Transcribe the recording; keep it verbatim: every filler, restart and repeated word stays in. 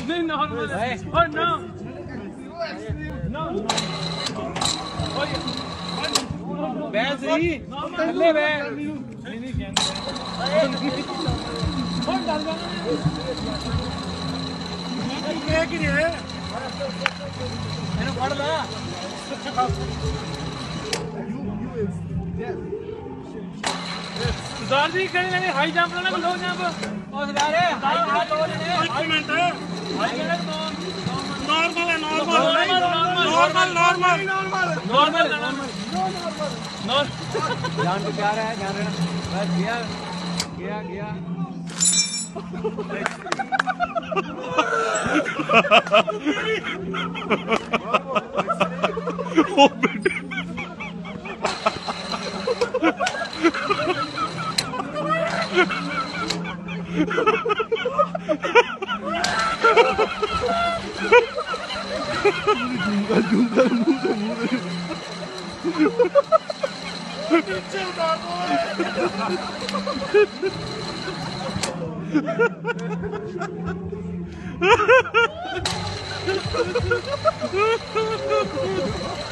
नहीं नॉर्मल और no no बैठ सही थल्ले बैठ नहीं नहीं कहने कौन डाल जाना ये कि है मैंने पढ़ ला सुधार जी कहीं नहीं हाई जंप लेना लो जंप और सुधार है हाई जंप लो लेने एक मिनट है हाई जंप नॉर्मल है normal normal normal normal normal ध्यान पे क्या रहा है ध्यान रहना बस गया गया गया ओ बेटे जूंगा जूंगा मुंह पीछे उतार दो